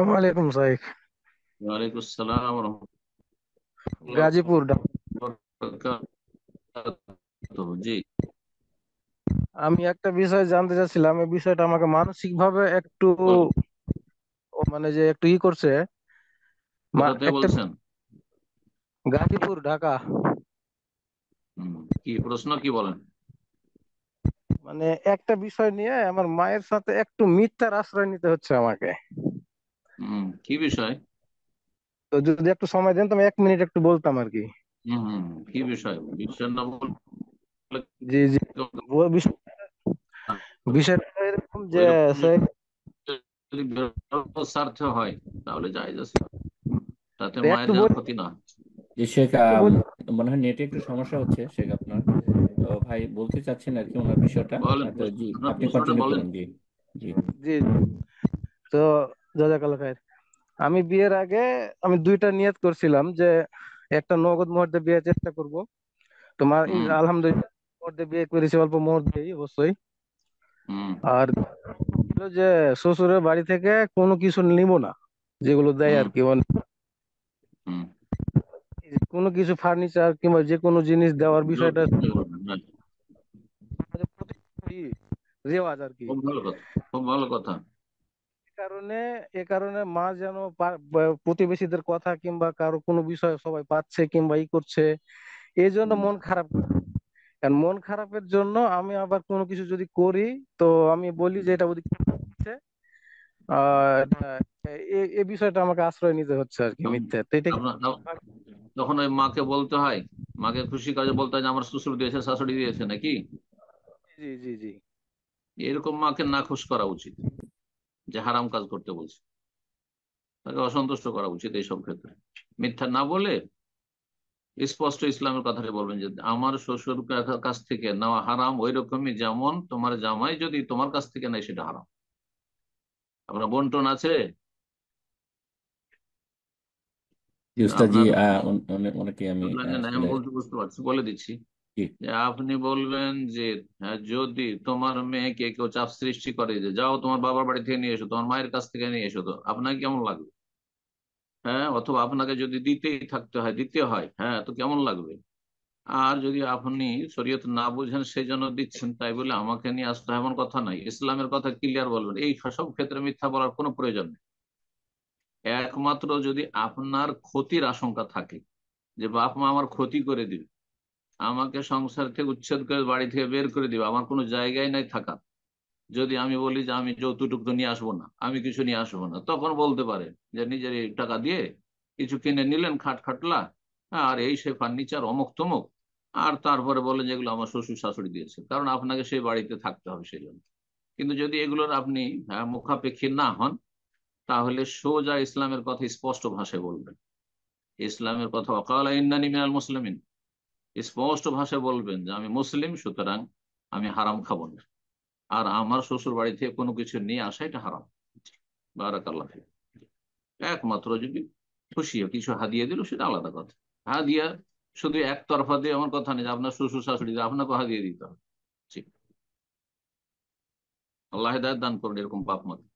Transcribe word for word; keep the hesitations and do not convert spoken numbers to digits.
ওয়ালাইকুম সাইক। ওয়ালাইকুম আসসালাম রহমতুল্লাহ গাজীপুর ঢা- বরকাতুহু। জি, আমি একটা বিষয় জানতে চাচ্ছিলাম, এই বিষয়টা আমাকে মানসিক ভাবে একটু বলেন। ও মানে যে একটু ই করছে। মা কোথা থেকে একটা বলছেন? গাজীপুর ঢাকা। হুম, কি প্রশ্ন, কি বলেন? মানে একটা বিষয় নিয়ে আমার মায়ের সাথে একটু মিথ্যার আশ্রয় নিতে হচ্ছে আমাকে। হুম, কি বিষয়? তো যদি একটু সময় দেন তো আমি এক মিনিট একটু বলতাম আর কি। হুম হুম হুম, কি বিষয়? বিষয় না বললে জি জি। ও বিষ- বিষয়টা হলো এরকম যে ওইরকম স্যার, যদি বিরোধ স্বার্থ হয় তাহলে জায়েজ আছে, তাতে তো মায়ের একটু যেন বলি, ক্ষতি না হয়। যে শেখ একটু আম, বলি। মনে হয় নেটে একটু সমস্যা হচ্ছে শেখ আপনার। তো ভাই বলতে চাচ্ছেন আর কি ওনার বিষয়টা। বলেন আহ, তো প্রশ্ন- জি, আপনার আপনি প্রশ্নটা কন্টিনিউ বলেন। করুন। জি জি। জি জি। তো জাজাকাল্লাহ খায়ের। আমি বিয়ের আগে আমি দুইটা নিয়ত করছিলাম যে একটা নগদ মুহূর্তে বিয়ের চেষ্টা করব। তোমার হুম আলহামদুলিল্লাহ মুহূর্তে বিয়ে করেছি, অল্প মুহূর্তেই অবশ্যই। হুম আর ছিল যে শ্বশুরের বাড়ি থেকে কোনো কিছু নিব না, যেগুলো দেয় হুম আর কি, মানে হুম। কোনো কিছু ফার্নিচার কিংবা যে কোনো জিনিস দেওয়ার জোর বিষয়টা করে বলবেন, হ্যাঁ। রেওয়াজ আর কি। খুব ভালো কথা, খুব ভালো কথা। এ কারণে এ কারণে মা যেন পা- বা- প্রতিবেশীদের কথা কিংবা কারো কোনো বিষয় সবাই পাচ্ছে কিংবা ই করছে, এই জন্য হুম, মন খারাপ। কারণ মন খারাপের জন্য আমি আবার কোনো কিছু যদি করি, তো আমি বলি যে এটা ওদিকে হচ্ছে। আহ এটা- এ এ বিষয়টা আমাকে আশ্রয় নিতে হচ্ছে আর কি, তখন মিথ্যা তো এটা কি? আপনার তখন ওই মাকে বলতে হয়, মাকে খুশি কাজে বলতে হয় যে আমার শ্বশুর দিয়েছে, শাশুড়ি দিয়েছে নাকি। জি জি জি। এরকম মাকে না খুশ করা উচিত, যে হারাম কাজ করতে বলছে। তাকে অসন্তুষ্ট করা উচিত এইসব ক্ষেত্রে। মিথ্যা না বলে স্পষ্ট ইসলামের কথাটা বলবেন যে আমার শ্বশুর কা- কাছ থেকে নেওয়া হারাম ওই রকমই যেমন তোমার জামাই যদি তোমার কাছ থেকে নেয় সেটা হারাম। আপনার বন্টন আছে। জি উস্তাদ জি। আপনার আহ, অন- অনে- অনেকে আমি আহ, বুঝলেন না, আমি আসলে বলতে বুঝতে পারছি, বলে দিচ্ছি। জি যে আপনি বলবেন যে হ্যাঁ, যদি তোমার মেয়েকে কেউ চাপ সৃষ্টি করে যে যাও তোমার বাবার বাড়ি থেকে নিয়ে এসো, তোমার মায়ের কাছ থেকে নিয়ে এসো, তো আপনাকে কেমন লাগবে? হ্যাঁ, অথবা আপনাকে যদি দিতেই থাকতে হয়, দিতে হয়, হ্যাঁ, তো কেমন লাগবে? আর যদি আপনি শরীয়ত না বুঝেন সেই জন্য দিচ্ছেন, তাই বলে আমাকে নিয়ে আসতে হয় এমন কথা নাই। ইসলামের কথা ক্লিয়ার বলবেন, এই সব ক্ষেত্রে মিথ্যা বলার কোনো প্রয়োজন নেই। একমাত্র যদি আপনার ক্ষতির আশঙ্কা থাকে, যে বাপ মা আমার ক্ষতি করে দিবে, আমাকে সংসার থেকে উচ্ছেদ করে বাড়ি থেকে বের করে দিবে, আমার কোনো জায়গায় নাই থাকা, যদি আমি বলি যে আমি যৌতুক তো নিয়ে আসবো না, আমি কিছু নিয়ে আসবো না, তখন বলতে পারে যে নিজের এই টাকা দিয়ে কিছু কিনে নিলেন, খাট খাটলা, আর এই সে ফার্নিচার অমুক তমুক, আর তারপরে বলেন যেগুলো আমার শ্বশুর শাশুড়ি দিয়েছে, কারণ আপনাকে সেই বাড়িতে থাকতে হবে সেই জন্য। কিন্তু যদি এগুলোর আপনি হ্যাঁ, মুখাপেক্ষী না হন, তাহলে সোজা ইসলামের কথা স্পষ্ট ভাষায় বলবেন। ইসলামের কথা ওয়াকালা ইন্নানি মিনাল মুসলিমিন, স্পষ্ট ভাষায় বলবেন যে আমি মুসলিম, সুতরাং আমি হারাম খাবো না, আর আমার শ্বশুর বাড়ি থেকে কোনো কিছু নিয়ে আসা এটা হারাম। বারাকাল্লাহ ফিক। একমাত্র যদি খুশি হয়, কিছু হাদিয়া দিল সেটা আলাদা কথা। হাদিয়া শুধু একতরফা দিয়ে আমার কথা নেই যে আপনার শ্বশুর শাশুড়ি দিয়ে আপনাকে হাদিয়া দিতে হবে। ঠিক। আল্লাহ হেদায়েত দান করুন এরকম বাপ মা।